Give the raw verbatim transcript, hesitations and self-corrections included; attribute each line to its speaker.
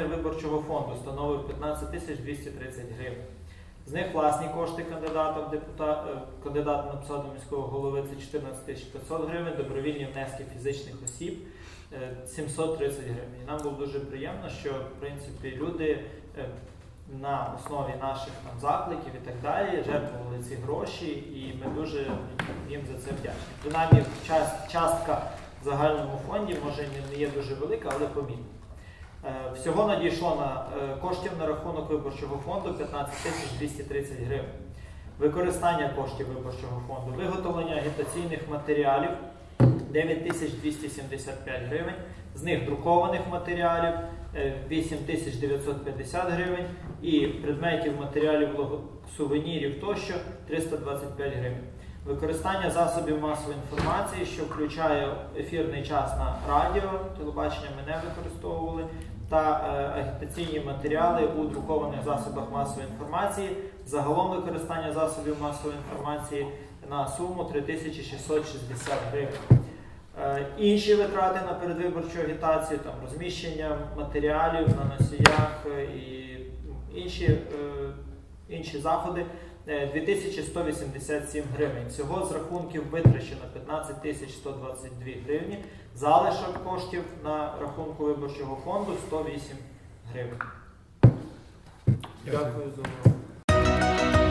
Speaker 1: виборчого фонду становив п'ятнадцять тисяч двісті тридцять гривень. З них власні кошти кандидата, депутат, кандидата на посаду міського голови – це чотирнадцять тисяч п'ятсот гривень, добровільні внески фізичних осіб – сімсот тридцять гривень. І нам було дуже приємно, що в принципі, люди на основі наших там, закликів і так далі жертвували ці гроші, і ми дуже їм за це вдячні. Принаймні, частка в загальному фонді може не є дуже велика, але помітна. Всього надійшло на коштів на рахунок виборчого фонду п'ятнадцять тисяч двісті тридцять гривень. Використання коштів виборчого фонду, виготовлення агітаційних матеріалів дев'ять тисяч двісті сімдесят п'ять гривень, з них друкованих матеріалів вісім тисяч дев'ятсот п'ятдесят гривень і предметів, матеріалів, сувенірів тощо триста двадцять п'ять гривень. Використання засобів масової інформації, що включає ефірний час на радіо, телебачення ми не використовували, та е, агітаційні матеріали у друкованих засобах масової інформації. Загалом використання засобів масової інформації на суму три тисячі шістсот шістдесят гривень. Е, інші витрати на передвиборчу агітацію, там, розміщення матеріалів на носіях е, і інші, е, інші заходи дві тисячі сто вісімдесят сім гривень. Всього з рахунків витрачено п'ятнадцять тисяч сто двадцять дві гривні. Залишок коштів на рахунку виборчого фонду сто вісім гривень. Дякую за увагу.